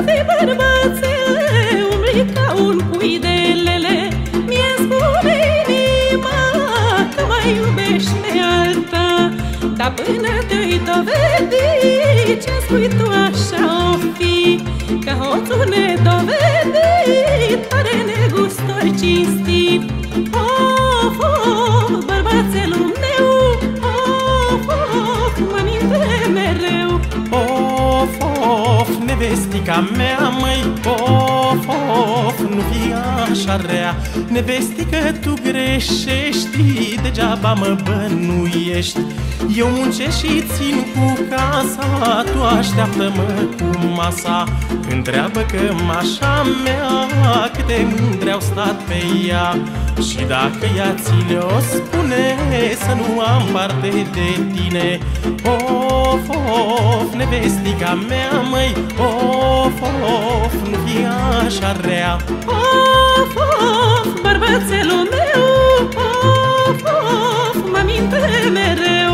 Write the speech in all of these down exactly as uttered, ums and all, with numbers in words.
fii bărbățel, umbli ca un pui de lele. Mi-e spune inima că mai iubești nealta, dar până te-i dovedi ce-mi spui tu așa o fi. Că hoțul nedovedit are negustor cinstit. Of, of, bărbățelul meu, of, of, mă minte mereu. Of, of, nevestica mea, măi, of, of, nu fi așa rea. Nevestică, tu greșești, degeaba mă bănuiești. Eu muncesc și țin cu casa, tu așteaptă-mă cu masa. Întreabă că mașa mea, câte mândre au stat pe ea. Și dacă ea ți le-o spune, să nu am parte de tine. Of, of, nevestica mea, măi, of, of, nu fi așa rea. Of, of, bărbățelul meu, of, of, mă minte mereu.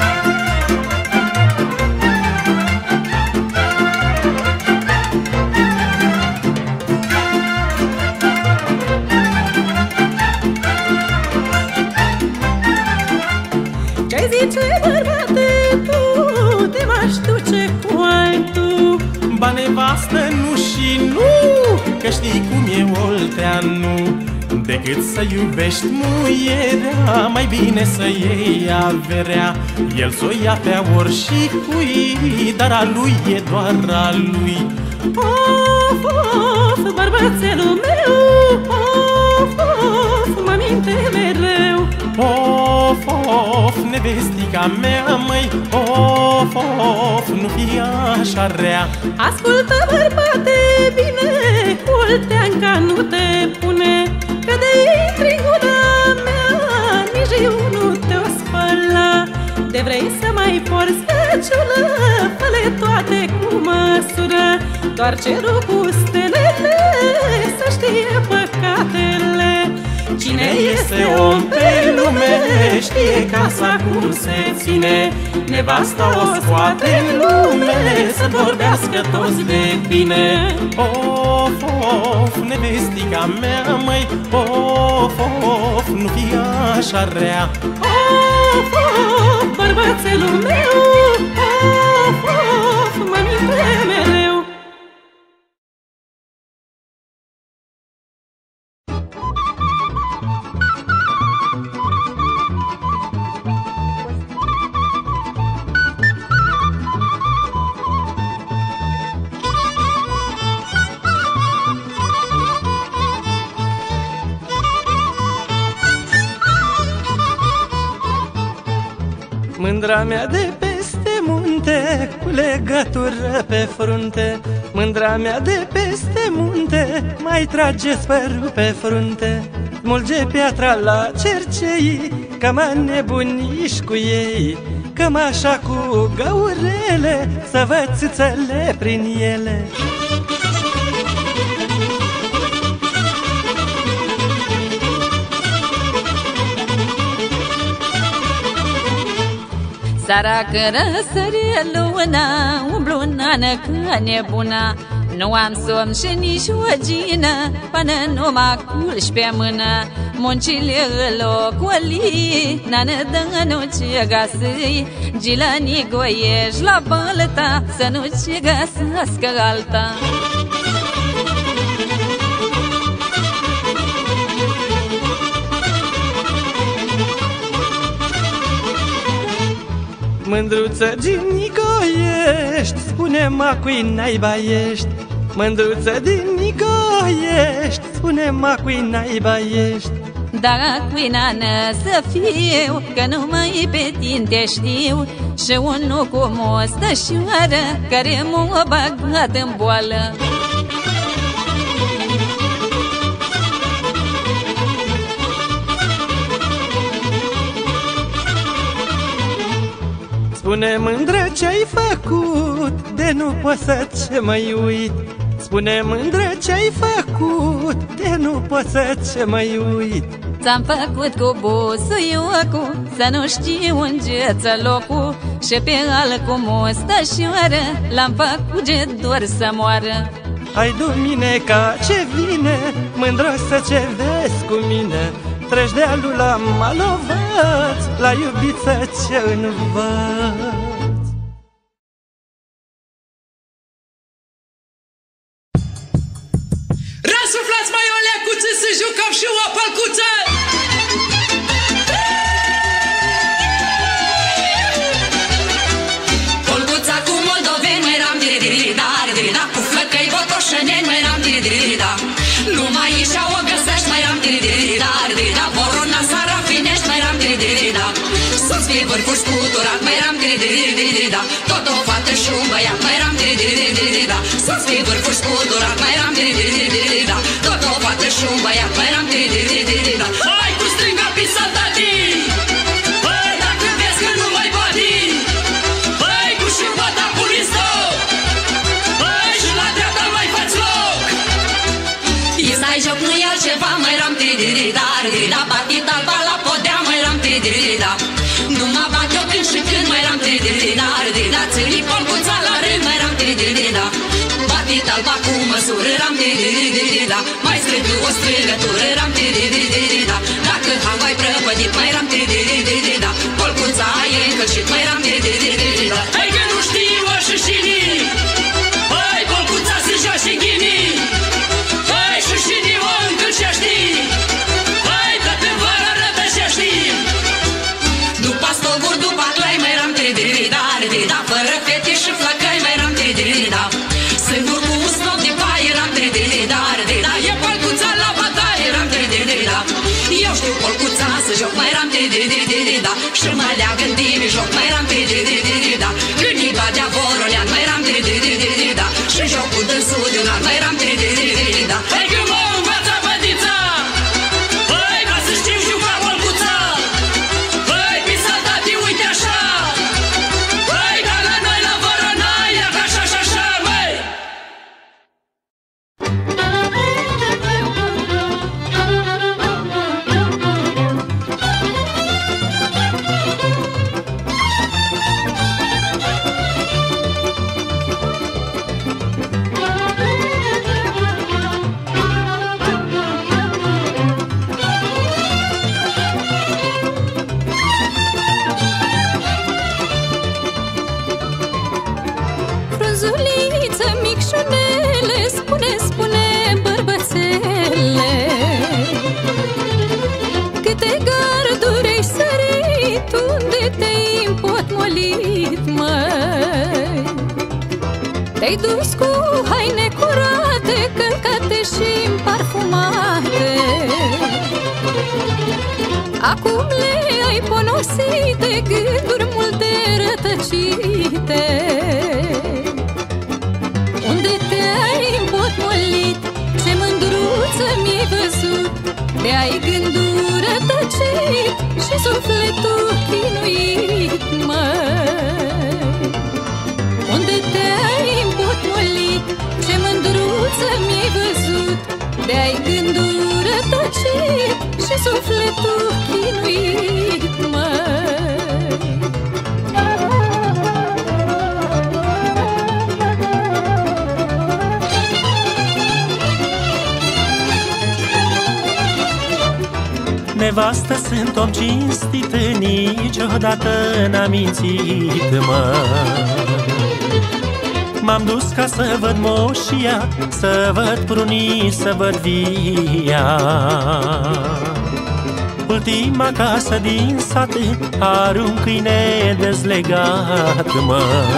Ce-ai zice, bărbate, tu te m-aș duce cu altul? Ba, nevastă, nu și nu, că știi cum e Olteanu. Decât să iubești muierea, mai bine să iei averea. El s-o ia pe oricui, dar a lui e doar a lui. Of, of, bărbățelul meu, of, of, mă minte mereu. Of, of, nevestica mea, măi, of, of, nu fi așa rea. Ascultă, bărbate, bine, Olteanca nu te pune, că de intri în gura mea, nici eu nu te-o spăla. De vrei să mai porți căciulă, fă-le toate cu măsură. Doar cerul cu stelele să știe păcatele. Cine este om pe lume știe casa cum se ține. Nevasta o scoate în lume să vorbească toți de bine. Of, of, nevestica mea, măi, of, of, nu fi așa rea. Of, of, bărbățelul meu, of, of, mă minte mereu. Mândra mea de peste munte, cu legătură pe frunte. Mândra mea de peste munte, mai trage spărul pe frunte. Smulge piatra la cercei, că mă nebuniși cu ei. Cămașa cu găurele, să văd țâțele prin ele. Seara când răsărie luna, umblu nană ca nebuna. Nu am somn și nici o gină, până nu mă culci pe mână. Muncile îl ocoli, nană dă nu ce găsâi. Gilănii goiești la bălta, să nu ce găsească alta. Mândruță Ginico ești, spune-mă cui naiba ești. Mândruță Ginico ești, spune-mă cui naiba ești. Dar cui nană să fiu, că numai pe tine te știu. Și unul cu mostășoară, care m-a băgat în boală. Spune, mândră, ce-ai făcut, de nu pot să ce mai uit. Spune, mândră, ce-ai făcut, de nu pot să ce mai uit. Ți-am făcut cu busuiocul, să nu știu unde-ți locul. Și pe al cu mustășoară, l-am făcut de dor să moară. Hai dumineca ce vine, mândroasă ce vezi cu mine, treci de-alul la Malovaț, la iubiță ce învăț. Răsuflați mai o leacuță să jucăm și o palcuță! Polcuța cu moldoveni, mai ram diri-diri-da, diri-da, cu flăcăi botoșăneni, mai ram diri-diri-da. Numai ieșea o găsești, mai ram diri-diri-da, diri-da, Vorona Sara Finești, mai ram diri-diri-da. Să-ți fie vârful scuturat, mai ram diri-diri-diri-da, tot o fată și un băiat, mai ram diri-diri-diri-da. Să-ți fie vârful scuturat, mai ram diri-diri-diri-da, tot o fată și un băiat, mai ram diri-diri-diri-da. Hai cu stânga pisa tati, băi dacă vezi că nu mai poate, băi cu șurbata puristo, băi și la dreapta mai faci loc. Isai joc nu-i altceva, mai ram diri-diri-da, diri-da, batit alba la podea, mai ram diri-diri-da. Nu mă bat eu când și când, mai ram diri-diri-da, diri-da, țării polcuța la rând, mai ram diri-diri-da. Batit alba cu măsură, ram diri-diri-da, mai strângă o strângătură, ram diri-diri-da. Dacă ham-ai prăpădit, mai ram diri-diri-da, polcuța e încălcit, mai ram diri-diri-da. Hai că nu știi o șușinii, băi polcuța se joace ghinii, băi șușinii o încălcești, băi dă-te vără rătășești. După stolburi, după clai, mai ram diri-diri-da, diri-da, fără fete și flăcăi, mai ram diri-diri-da. Singur cu un snop de paie, ram diri-diri-da, diri-da, e polcuța la bătaie, ram diri-diri-da. Eu știu polcuța să joc, mai ram diri-diri-da, și mă leagă în joc, mai ram diri-diri-da. Când i badea Vorolean, mai ram diri-diri-da, și joc cu dânsul de un an, mai ram diri-diri-da. Hai că mă învața bădița, băi, ca să știu juca polcuța, băi, pisa tati, uite așa, băi, ca la noi la Voronaia, ca așa și așa, băi. Frunzuliță micșunele, spune, spune bărbățele, câte garduri ai sărit, unde te-ai împotmolit, măi? Te-ai dus cu haine curate, călcate și parfumate, acum le-ai ponosit de gânduri multe rătăcite. Unde te-ai împotmolit, ce mândruță mi-ai văzut, de-ai gânduri rătăcit și sufletul chinuit, măi. Unde te-ai împotmolit, ce mândruță mi-ai văzut, de-ai gânduri rătăcit și sufletul chinuit, măi. Nevastă sunt om cinstit, niciodată n-am mințit, mă. M-am dus ca să văd moșia, să văd prunii, să văd via. Ultima casă din sat are un câine dezlegat, mă.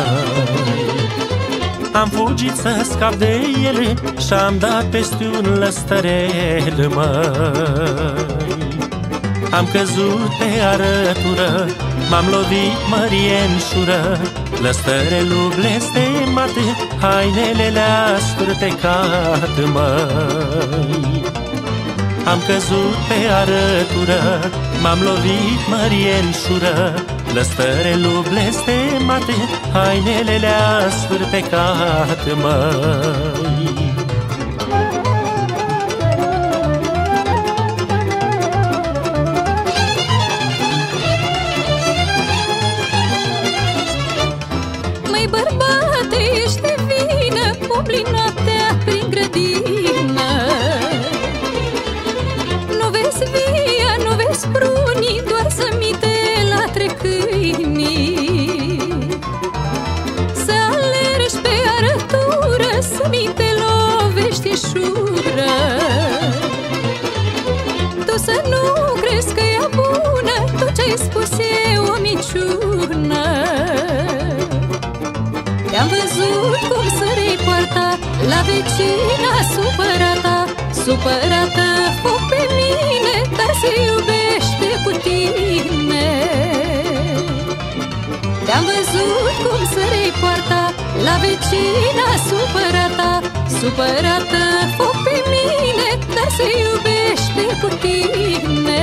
Am fugit să scap de el și-am dat peste un lăstărel, măi. Am căzut pe arătură, m-am lovit mărienșură, lăstărelul blestemat, hainele le-a sfârtecat, măi. Am căzut pe arătură, m-am lovit mărienșură, lăstărelul blestemat, hainele le-a sfârtecat, măi. Măi bărbate, ești de vină, umbli noaptea prin mișură. Tu să nu crezi că e bună, tot ce-ai spus e o minciună. Te-am văzut cum sărei poarta la vecina supărată, supărată foc pe mine, dar se iubește cu tine. Te-am văzut cum sărei poarta la vecina supărată, supărată foc pe mine, dar se iubește cu tine.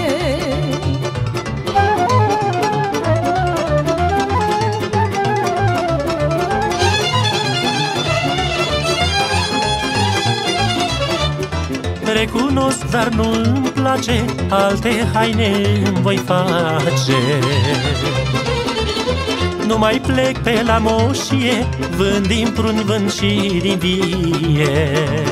Recunosc, dar nu-mi place, alte haine îmi voi face. Nu mai plec pe la moșie, vând din prun, vând și din vie.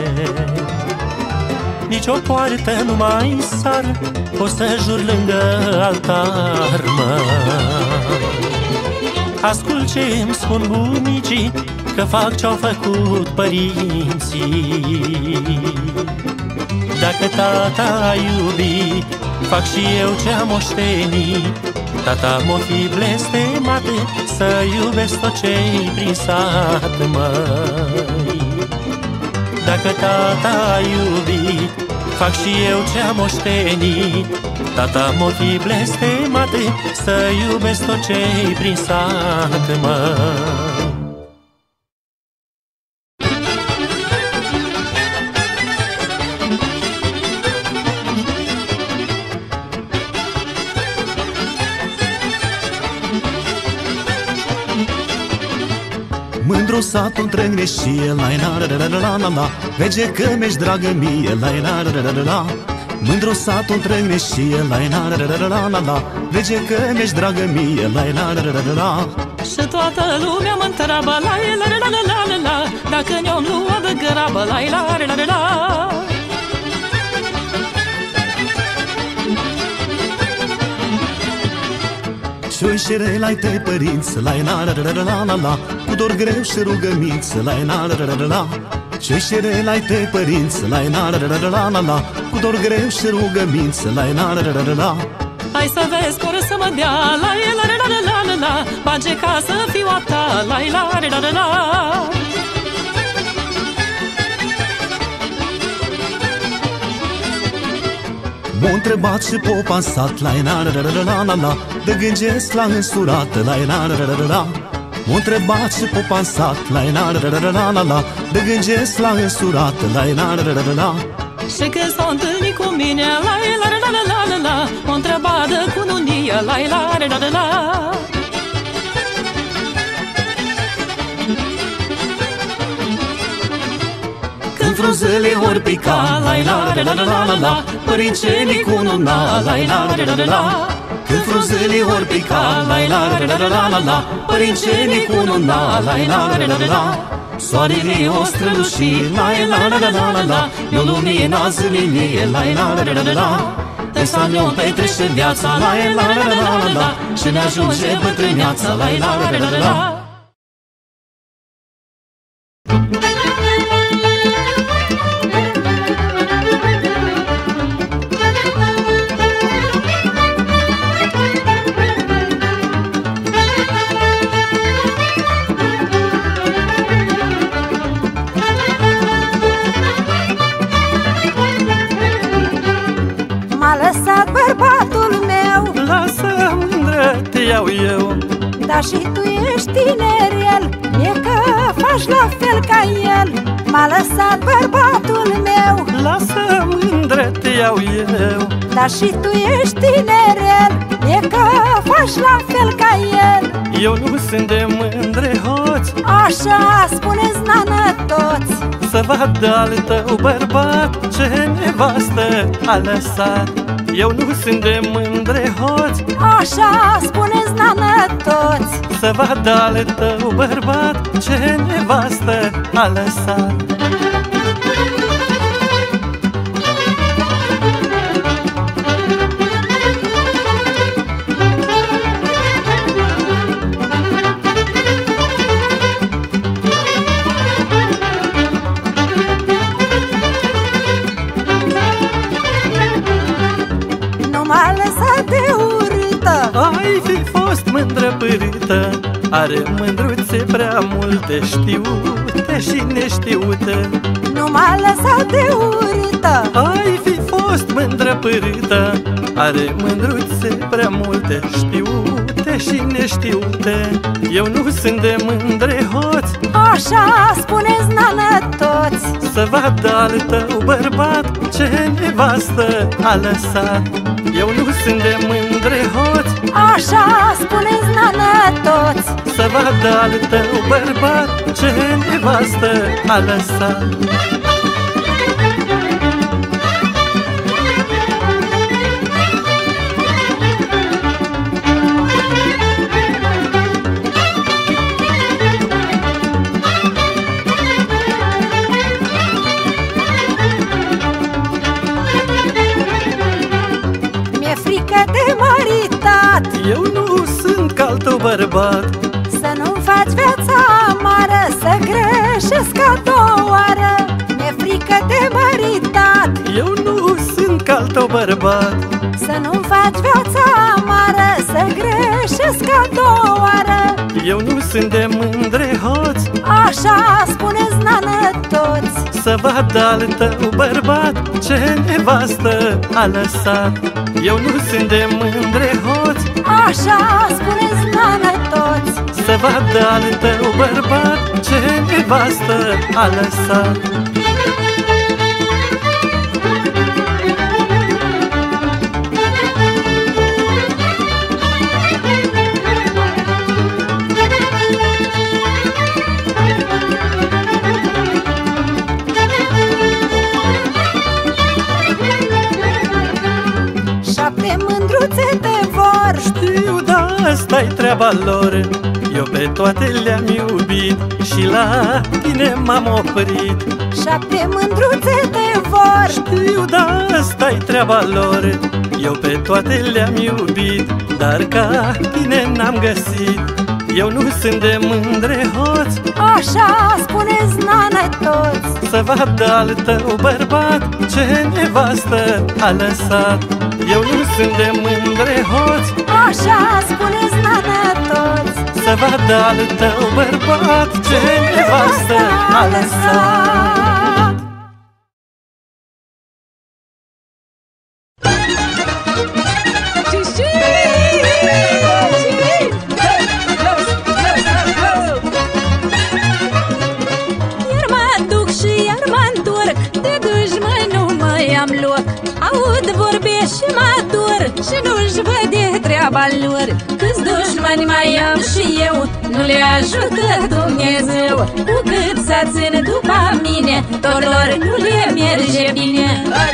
Nici o poartă nu mai sar, o să jur lângă altar, măi. Ascult ce îmi spun bunicii, că fac ce-au făcut părinții. Dacă tata a iubit, fac și eu ce-am moștenit. Tata m-o fi blestemat să iubesc tot ce-i prin sat, măi. Dacă tata a iubit, fac și eu ce-am moștenit. Tata m-o fi blestemat să iubesc tot ce-i prin sat, măi. Mândru satul trăgneșie, la la la la la la la, vege că mi-ești dragă mie, la la la la la la. Mândru satul trăgneșie, la la la la la la la, vege că mi-ești dragă mie, la la la la la la. Și toată lumea mă întreabă, la la la la la la la, dacă ne-om luat de grabă, la la la la la. Și-oi șere la-i tăi părinți, la la la la la la la, cu dor greu și rugăminți, la la la la la la. Și-oi șere la-i tăi părinți, la la la la la la la, cu dor greu și rugăminți, la la la la la la. Hai să vezi că să mă dea, la la la la la la la, bage ca să fiu a ta, la la la la la. M-a întrebat și popa în sat, la la la la la la la, de gângesc la însurată, la la la la la la. M-a întrebat și popa în sat, la la la la la la la, de gângesc la însurată, la la la la la la. Și când s-a întâlnit cu mine, la la la la la la la, m-a întrebat de cununie, la la la la la la. Când frunzele ori pica, la la la la la la la, părincenii cununa, la la la la la la. Când frunzele ori pica, la la la la la la la, părincenii cununa, la la la la la. Soarele o străluși, la la la la la la la, ne-o lumina zilnicie, la la la la la la. Te să ne-o petrece viața, la la la la la la, și ne ajunge bătrâneața, la la la la la la. Iau eu. Dar și tu ești tinerel, mie că faci la fel ca el. M-a lăsat bărbatul meu. Lasă mândră, te iau eu. Dar și tu ești tinerel, mie că faci la fel ca el. Eu nu sunt de mândre hoți, așa spuneți, nană, toți. Să vadă al tău bărbat ce nevastă a lăsat. Eu nu sunt de mândre hoți, așa spuneți, nană, toți. Să vadă al tău bărbat ce nevastă a lăsat. mândră pârâtă, are mândruțe prea multe, știute și neștiute. Nu m-a lăsat de urâtă. Ai fi fost mândră pârâtă, are mândruțe prea multe, știute și neștiute. Eu nu sunt de mândre hoți, Așa spuneți, nană, toți. să vadă al tău bărbat ce nevastă a lăsat. Eu nu sunt de mândre hoți, Așa spuneți, nană, toți. să vadă al tău bărbat ce nevastă a lăsat. Mi-e frică de maritat, Eu nu sunt ca al tău bărbat, să nu-mi faci viața amară, să greșesc a doua oară. Mi-e frică de maritat, eu nu sunt ca al tău bărbat, să nu-mi faci viața amară, să greșesc a doua oară. eu nu sunt de mândre hoți, Așa spuneți, nană, toți. să vadă al tău bărbat ce nevastă a lăsat. Eu nu sunt de mândre hoți, Așa spuneți, nană, toți. să vadă al tău bărbat ce nevastă a lăsat. Șapte mândruțe te vor. Știu, da, asta-i treaba lor, eu pe toate le-am iubit și la tine m-am oprit. Șapte mândruțe te vor. Știu, da, asta-i treaba lor, eu pe toate le-am iubit, dar ca tine n-am găsit. Eu nu sunt de mândre hoți, Așa spuneți, nană, toți. să vadă al tău bărbat ce nevastă a lăsat. Eu nu sunt de mândre hoți, Așa spuneți, nană, toți. să vadă al tău bărbat ce nevastă a lăsat. Iar mă duc și iar mă întorc, de dușmani nu mai am loc. Aud vorbe și mă dor și nu-și vede treaba lor. Câți dușmani mai am și eu, nu le ajută Dumnezeu. Cu cât să țin după mine, tot lor nu le merge bine.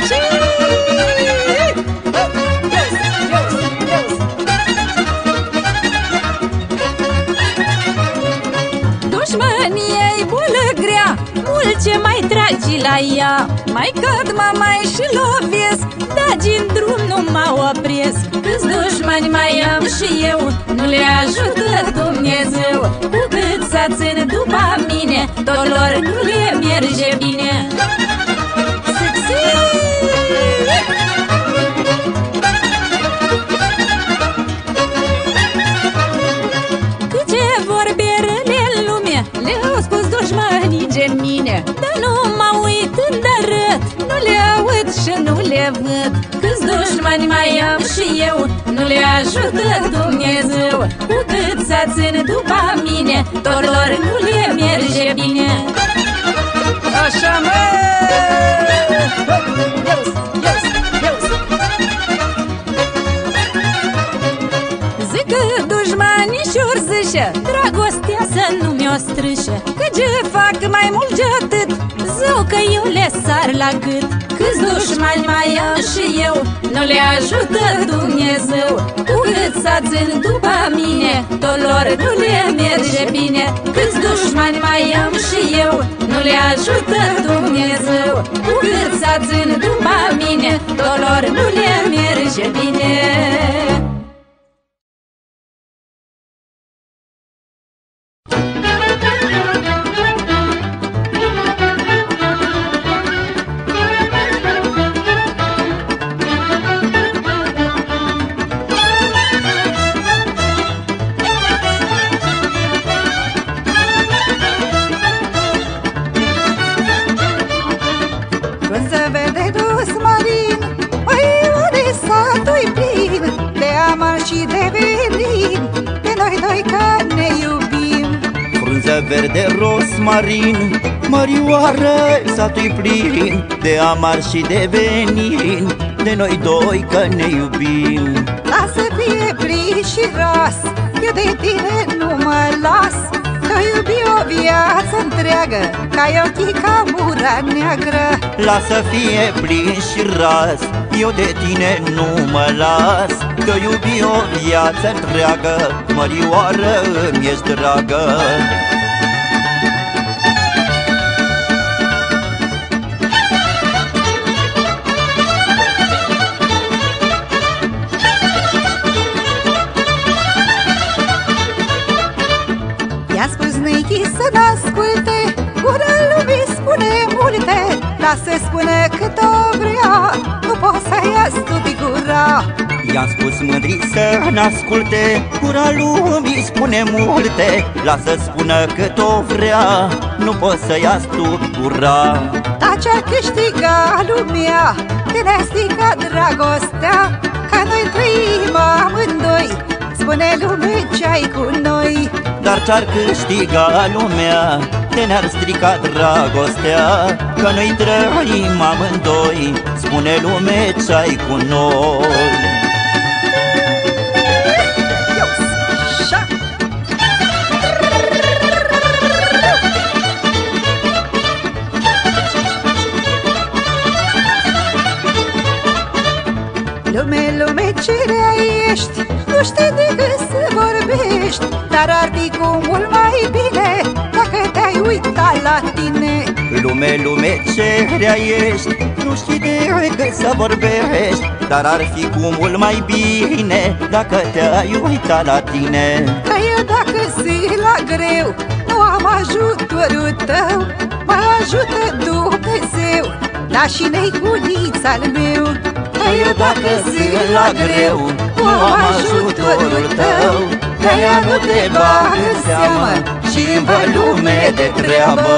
Dușmănia-i bulă grea, mult ce mai tragi la ea. Mai cad, mă mai și lovesc, dar din drum nu mă opresc. Câți dușmani mai am și eu, nu le ajută Dumnezeu. Cu cât să țin după mine, tot lor nu le merge bine. Câte vorbe rele în lume le-au spus dușmanii de mine, dar nu mă uit în arăt, nu le aud și nu le văd. Câți dușmani mai am și eu, nu le ajută Dumnezeu. Cu cât să țin după mine, tot lor nu le merge bine. Așa, mă! Zic că dușmanii și-or zice, dragostea să nu mi-o strâșe, că ce fac mai mult de atât, zău că eu le sar la gât. Câți dușmani mai am și eu, nu le ajută Dumnezeu. Cu cât să țin după mine, tot lor nu le merge bine. Câți dușmani mai am și eu, nu le ajută Dumnezeu. Cu cât să țin după mine, tot lor nu le merge bine. și de venin, de noi doi că ne iubim. Frunză verde, rosmarin, mărioară, satul-i plin de amar și de venin, de noi doi că ne iubim. Lasă fie plin și ras, eu de tine nu mă las. Te iubi o viață întreagă, ca ochii ca mura neagră. Lasă fie plin și ras, eu de tine nu mă las. Te iubi o viață întreagă, mărioară, îmi-ești dragă. I-a spus Nichi să n-asculte, gura lumii spune multe. Lasă spună cât o vrea, nu poți să-i astupi gura. I-am spus mândrii să n-asculte, gura lumii spune multe. Lasă spună cât o vrea, nu poți să-i astupi gura. Dar ce-ar câștiga lumea, de ne-a stricat dragostea, că noi trăim amândoi, spune lume ce-ai cu noi. Dar ce-ar câștiga lumea, de ne-ar strica dragostea, că noi trăim amândoi, spune lume ce-ai cu noi. Lume, lume, ce rea ești, nu știi decât să vorbești, dar ar fi cu mult mai bine dacă te-ai uitat la tine. Lume, lume, ce rea ești, nu știi decât să vorbești, dar ar fi cu mult mai bine dacă te-ai uitat la tine. Că eu dacă zi la greu, nu am ajutorul tău, mă ajută Dumnezeu, dar și neicunița al meu. Că eu dacă zi la greu, nu am ajutorul tău, de-aia nu te bag în seamă și-mi vă lume de treabă.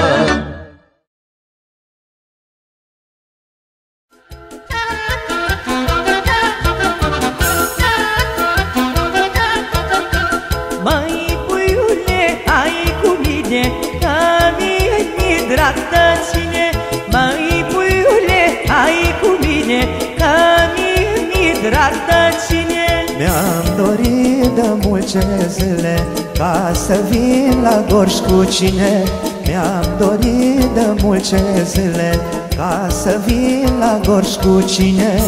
Măi, puiule, hai cu mine, că mie-mi drag de ține. Măi, puiule, hai cu mine, că mie-mi drag de ține. Mi-am dorit de multe zile ca să vin la Gorj cu cine. Mi-am dorit de multe zile ca să vin la Gorj cu cine.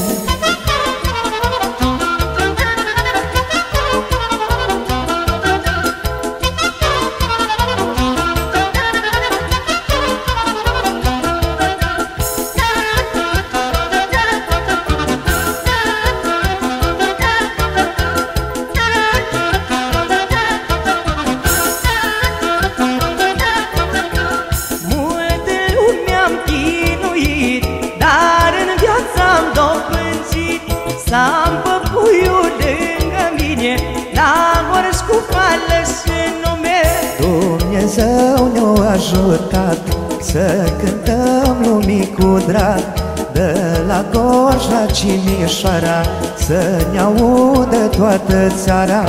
Să-am păpuiul lângă mine, la Gorj cu fală și nume. Dumnezeu ne-a ajutat să cântăm lumii cu drag, de la Gorj la Cimișoara, să ne audă toată țara.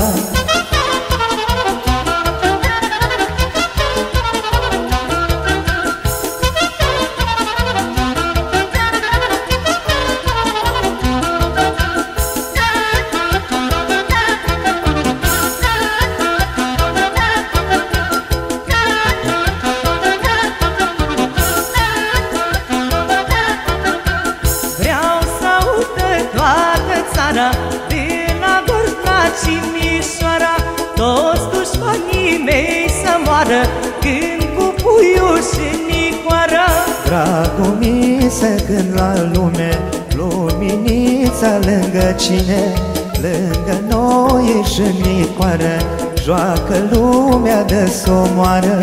De la Gorj la Cimișoara, toți dușmanii mei să moară când cu puiul și nicoară. Dragul mi se gând la lume, luminița lângă cine? Lângă noi și nicoară, joacă lumea de s-o moară.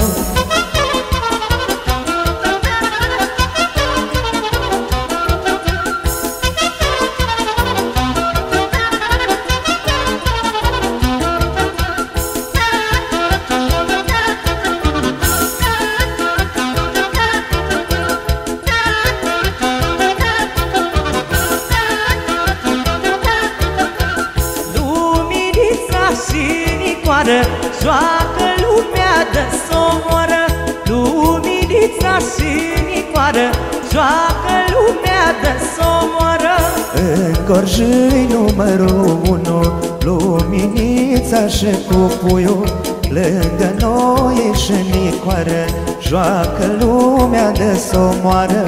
coară, joacă lumea de s-omoară. În Gorjâi numărul unu, Luminița și cu puiul, lângă noi și Nicoară, joacă lumea de s-omoară.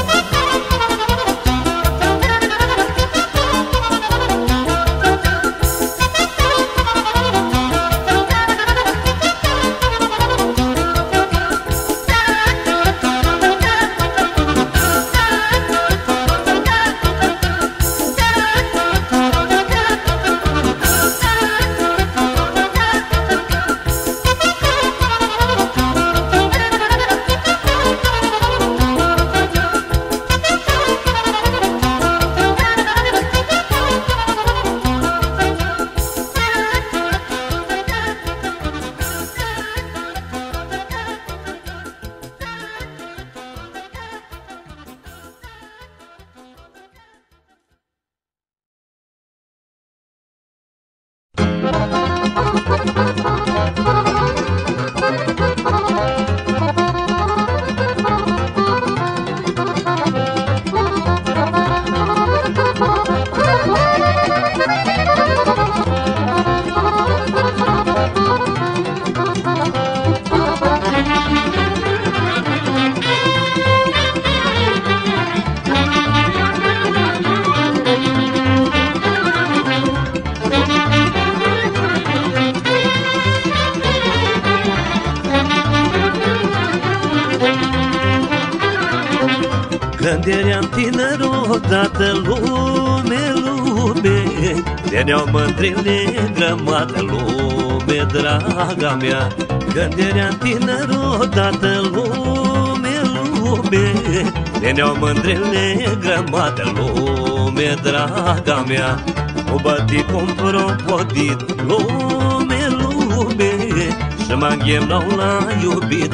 Când eram tânăr odată, lume, lume, veneau mândrile grămadă, lume, draga mea. Când eram tânăr odată, lume, lume, veneau mândrile grămadă, lume, draga mea. O băti cum propodit, lume, lume, și mă îngheamnau la iubit,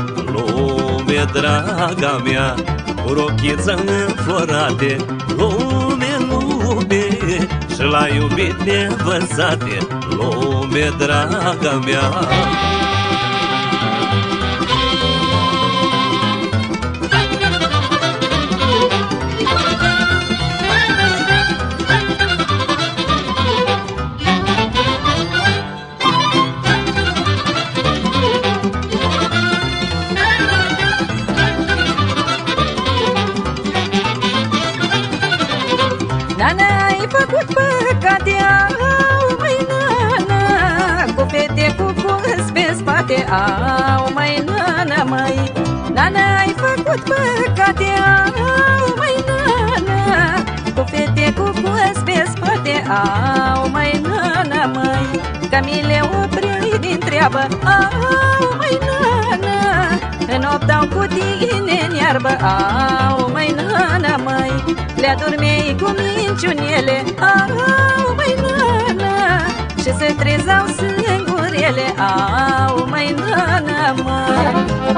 lume, draga mea. Cu rochiță înflorate, lume, lume, și la iubit nevăzate, lume, draga mea. Au, măi, nana, măi, nana, ai făcut păcate. Au, măi, nana, cu fete cu cozi pe spate. Au, măi, nana, măi, că mi le opreai din treabă. Au, măi, nana, înoptau cu tine în iarbă. Au, măi, nana, măi, le adormeai cu minciunile. Au, măi, nana, și se trezau singurele. Au, măi, nana, măi.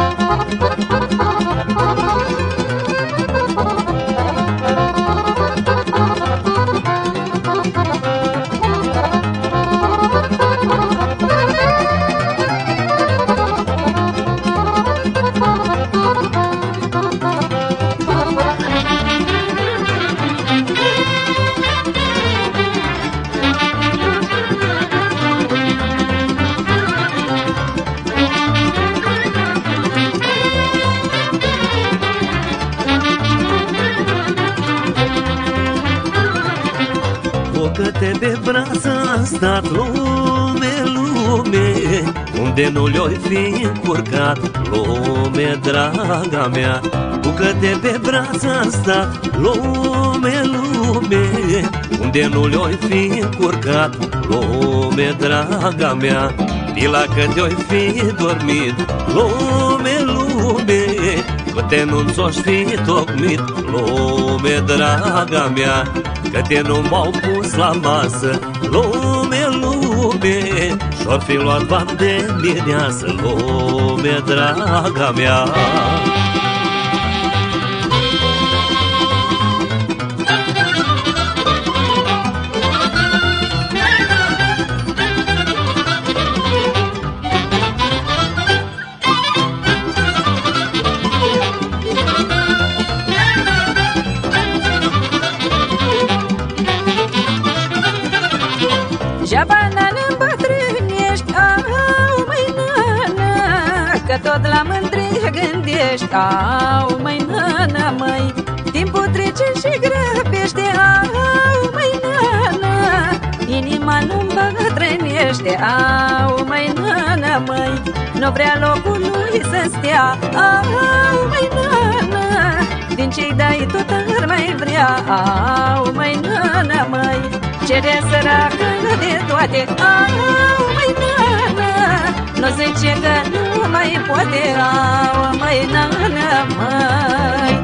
Bucăte pe brață a stat, lume, lume, unde nu le-oi fi încurcat, lume, draga mea. Bucăte pe brață a stat, lume, lume, unde nu le-oi fi încurcat, lume, draga mea. Pila că te-oi fi dormit, lume, lume, că te nu-ți-o-și fi tocmit, lume, draga mea. Că te nu m-au pus la masă, lume, lume, și-or fi luat bani de mireasă, lume, draga mea. gândești, au, măi, nana, măi, timpul trece și grăbește, au, măi, nana, inima nu-mi bătrânește, au, măi, nana, măi, nu vrea locul lui să stea, au, măi, nana, din ce-i dai tot ar mai vrea, au, măi, nana, măi, cere săracă de toate, au, măi, nana, nu zice că nu mai poate, au, măi, nana, măi.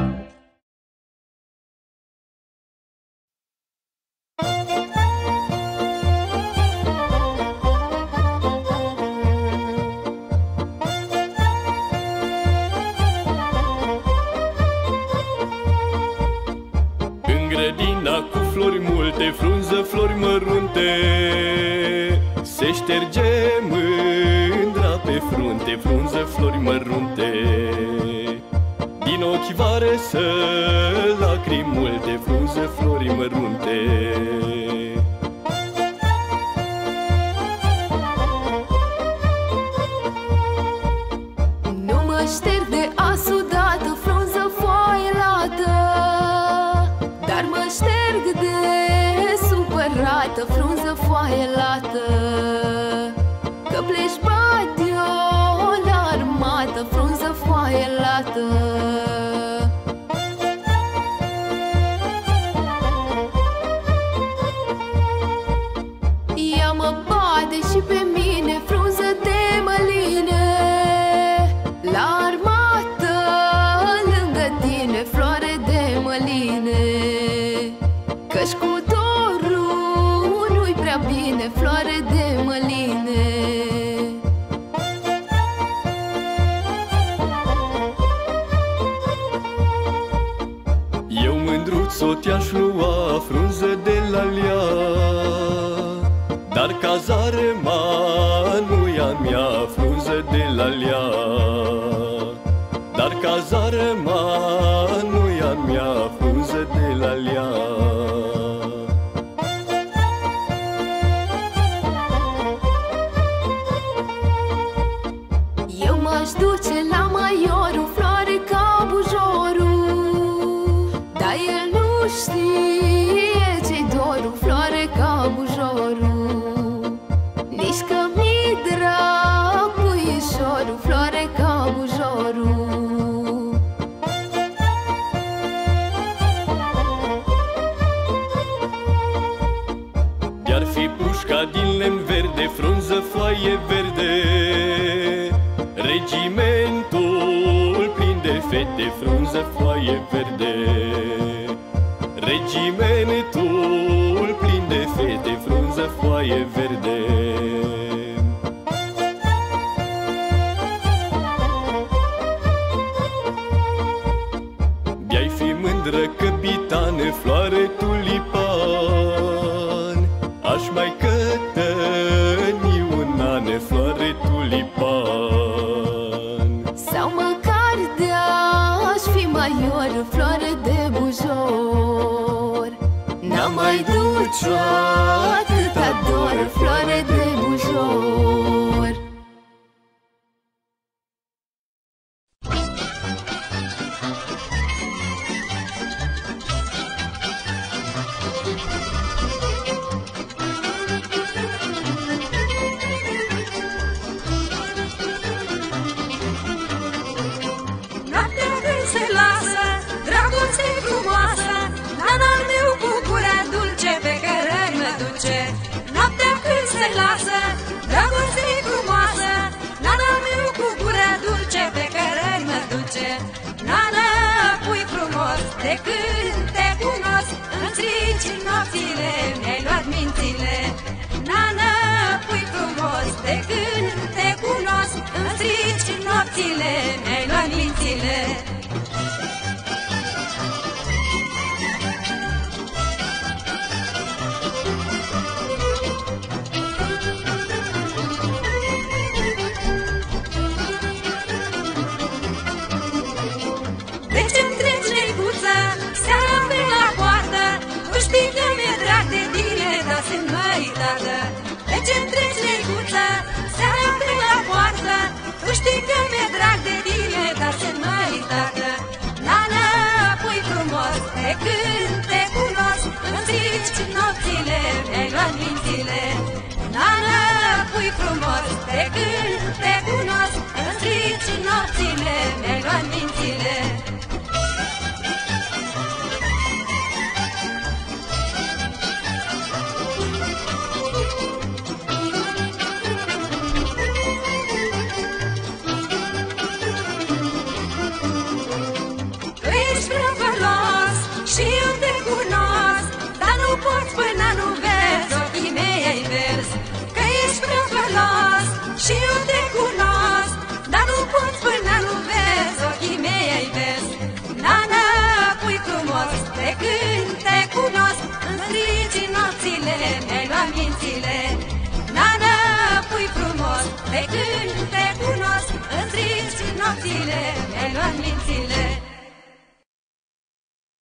Cu flori multe, frunză, flori mărunte, se șterge mândra pe frunte, frunză, flori mărunte. Din ochi varesă lacrimi multe, frunză, flori mărunte. Nu mă șterg de asudată, frunză, foaie lată, dar mă șterg de supărată, frunză, foaie lată, că pleci badio la armată, frunză, foaie lată. Ea mă bate și pe mine, frunză de măline, la armată lângă tine, floare de măline, că-și cu dorul nu-i prea bine, floare de măline. Eu mândruț-o te-aș lua, frunză de la lea, dar cazare ma nu-i a mea, frunză de la lea, dar cazare ma nu-i a mea, frunză de la lea. Eu m-aș duce la maiorul, floare ca bujorul, dar el nu știe ce-i dorul, floare ca bujorul, nici că mi-i drag puișorul, floare ca bujorul. De-ar fi pușca din lemn verde, frunză, foaie verde, regimentul plin de fete, frunză, foaie verde, regimentul plin de fete, frunză, foaie verde. De-ai fi mândră, căpitane, floare tulipan, aș mai cătăni un ane, floare tulipan. Sau măcar de-aș fi maior, floare de bujor, n-am mai duce atâta dor, floare de bujor. Noaptea când se lasă, dragoste frumoasă, nana-l meu cu gura dulce pe care mă duce. Noaptea când se lasă, dragoste frumoasă, nana-l meu cu gura dulce pe care mă duce. Nana, pui frumos, de când te cunosc, îmi strici nopțile, mi-ai luat mințile. Nana, pui frumos, de când te cunosc, îmi strici nopțile, mi-ai luat mințile. De ce-mi treci, neguță, seara pe la poartă, tu știi că mi-e drag de tine, dar sunt măritată. De ce-mi treci, neguță, seara pe la poartă, tu știi că mi-e drag de tine, dar sunt când te cunosc, îmi strici nopțile, mi-ai luat mințile. Nana, pui frumos, de când te cunosc, îmi strici nopțile, mi-ai luat mințile. Și eu te cunosc, dar nu poți până nu vezi ochii mei ai verzi. Că ești prăvălos și eu te cunosc, dar nu poți până nu vezi ochii mei ai verzi. Nana, pui frumos, de când te cunosc, îmi strici nopțile, mi-ai luat mințile. Nana, pui frumos, de când te cunosc, îmi strici nopțile, mi-ai luat mințile.